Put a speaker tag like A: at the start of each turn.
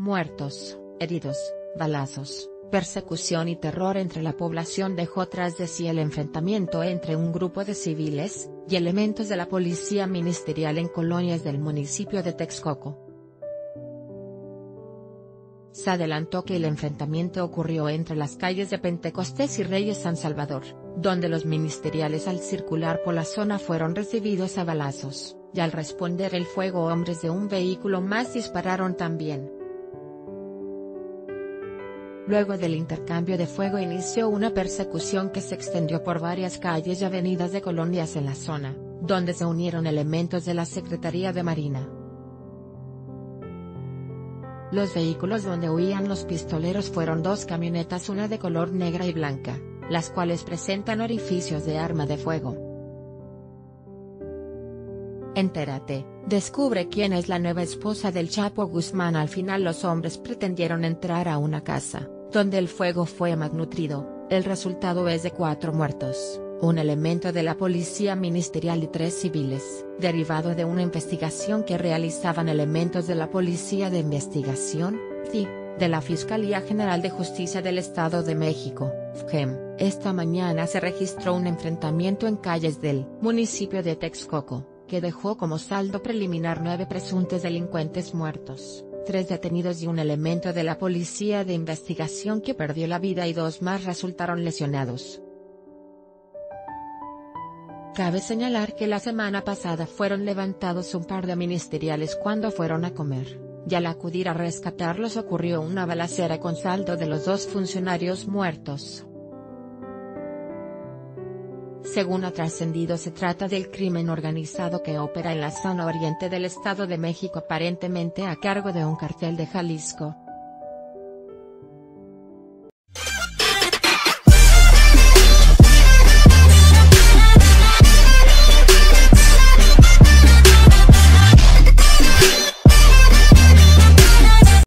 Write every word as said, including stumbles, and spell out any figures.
A: Muertos, heridos, balazos, persecución y terror entre la población dejó tras de sí el enfrentamiento entre un grupo de civiles y elementos de la policía ministerial en colonias del municipio de Texcoco. Se adelantó que el enfrentamiento ocurrió entre las calles de Pentecostés y Reyes San Salvador, donde los ministeriales al circular por la zona fueron recibidos a balazos, y al responder el fuego hombres de un vehículo más dispararon también. Luego del intercambio de fuego inició una persecución que se extendió por varias calles y avenidas de colonias en la zona, donde se unieron elementos de la Secretaría de Marina. Los vehículos donde huían los pistoleros fueron dos camionetas, una de color negra y blanca, las cuales presentan orificios de arma de fuego. Entérate, descubre quién es la nueva esposa del Chapo Guzmán. Al final los hombres pretendieron entrar a una casa, donde el fuego fue malnutrido. El resultado es de cuatro muertos, un elemento de la policía ministerial y tres civiles, derivado de una investigación que realizaban elementos de la Policía de Investigación, F I, de la Fiscalía General de Justicia del Estado de México, F G E M. Esta mañana se registró un enfrentamiento en calles del municipio de Texcoco, que dejó como saldo preliminar nueve presuntos delincuentes muertos, tres detenidos y un elemento de la Policía de Investigación que perdió la vida y dos más resultaron lesionados. Cabe señalar que la semana pasada fueron levantados un par de ministeriales cuando fueron a comer, y al acudir a rescatarlos ocurrió una balacera con saldo de los dos funcionarios muertos. Según ha trascendido, se trata del crimen organizado que opera en la zona oriente del Estado de México, aparentemente a cargo de un cartel de Jalisco,